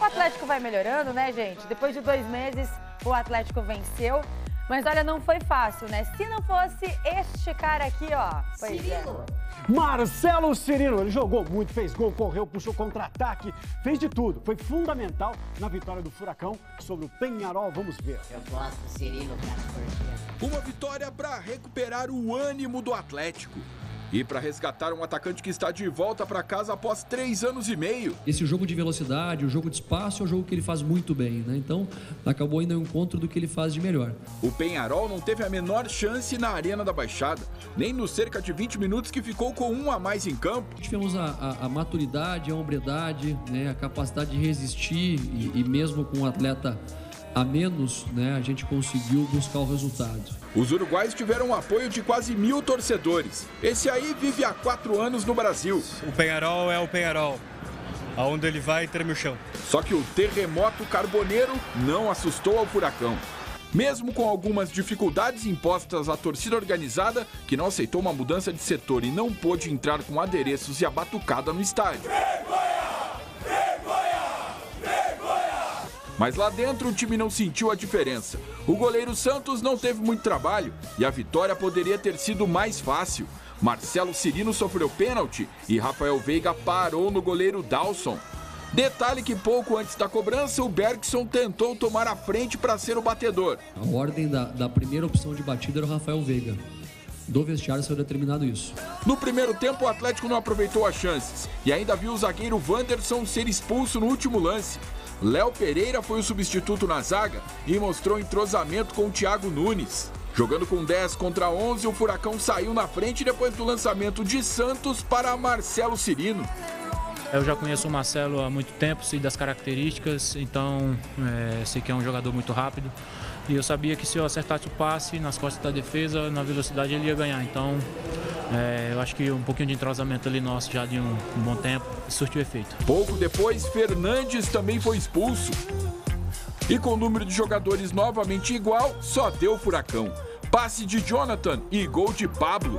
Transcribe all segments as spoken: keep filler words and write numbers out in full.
O Atlético vai melhorando, né, gente? Depois de dois meses, o Atlético venceu. Mas olha, não foi fácil, né? Se não fosse este cara aqui, ó. Pois Cirilo. é. Marcelo Cirino, ele jogou muito, fez gol, correu, puxou contra-ataque, fez de tudo. Foi fundamental na vitória do Furacão sobre o Peñarol. Vamos ver. Eu gosto do Cirilo, cara, porque... Uma vitória para recuperar o ânimo do Atlético. E para resgatar um atacante que está de volta para casa após três anos e meio. Esse jogo de velocidade, o jogo de espaço é o jogo que ele faz muito bem, né? Então, acabou indo ao encontro do que ele faz de melhor. O Peñarol não teve a menor chance na Arena da Baixada, nem nos cerca de vinte minutos que ficou com um a mais em campo. Tivemos a, a, a maturidade, a hombridade, né? A capacidade de resistir e, e mesmo com um atleta a menos, né? A gente conseguiu buscar o resultado. Os uruguaios tiveram o apoio de quase mil torcedores. Esse aí vive há quatro anos no Brasil. O Peñarol é o Peñarol. Aonde ele vai, treme o chão. Só que o terremoto carboneiro não assustou ao Furacão. Mesmo com algumas dificuldades impostas à torcida organizada, que não aceitou uma mudança de setor e não pôde entrar com adereços e a batucada no estádio. Mas lá dentro o time não sentiu a diferença. O goleiro Santos não teve muito trabalho e a vitória poderia ter sido mais fácil. Marcelo Cirino sofreu pênalti e Rafael Veiga parou no goleiro Dawson. Detalhe que pouco antes da cobrança, o Bergson tentou tomar a frente para ser o batedor. A ordem da, da primeira opção de batida era o Rafael Veiga. Do vestiário saiu determinado isso. No primeiro tempo, o Atlético não aproveitou as chances e ainda viu o zagueiro Wanderson ser expulso no último lance. Léo Pereira foi o substituto na zaga e mostrou entrosamento com o Thiago Nunes. Jogando com dez contra onze, o Furacão saiu na frente depois do lançamento de Santos para Marcelo Cirino. Eu já conheço o Marcelo há muito tempo, sei das características, então é, sei que é um jogador muito rápido. E eu sabia que se eu acertasse o passe nas costas da defesa, na velocidade ele ia ganhar. Então é, eu acho que um pouquinho de entrosamento ali nosso já de um, um bom tempo surtiu efeito. Pouco depois, Fernandes também foi expulso. E com o número de jogadores novamente igual, só deu Furacão. Passe de Jonathan e gol de Pablo.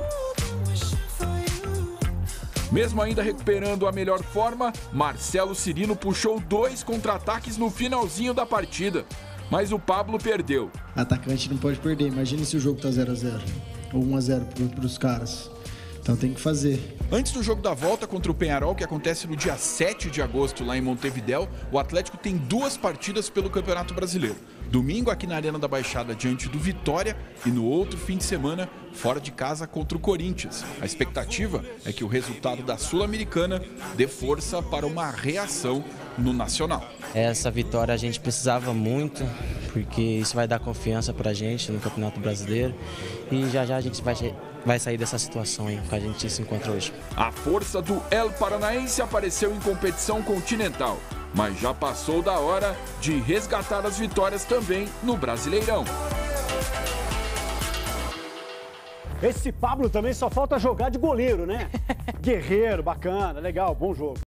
Mesmo ainda recuperando a melhor forma, Marcelo Cirino puxou dois contra-ataques no finalzinho da partida. Mas o Pablo perdeu. Atacante não pode perder. Imagina se o jogo tá zero a zero ou um a zero para os caras. Então tem que fazer. Antes do jogo da volta contra o Peñarol, que acontece no dia sete de agosto lá em Montevidéu, o Atlético tem duas partidas pelo Campeonato Brasileiro. Domingo aqui na Arena da Baixada diante do Vitória e no outro fim de semana fora de casa contra o Corinthians. A expectativa é que o resultado da Sul-Americana dê força para uma reação no Nacional. Essa vitória a gente precisava muito, porque isso vai dar confiança para a gente no Campeonato Brasileiro e já já a gente vai, vai sair dessa situação aí que a gente se encontra hoje. A força do El Paranaense apareceu em competição continental, mas já passou da hora de resgatar as vitórias também no Brasileirão. Esse Pablo também só falta jogar de goleiro, né? Guerreiro, bacana, legal, bom jogo.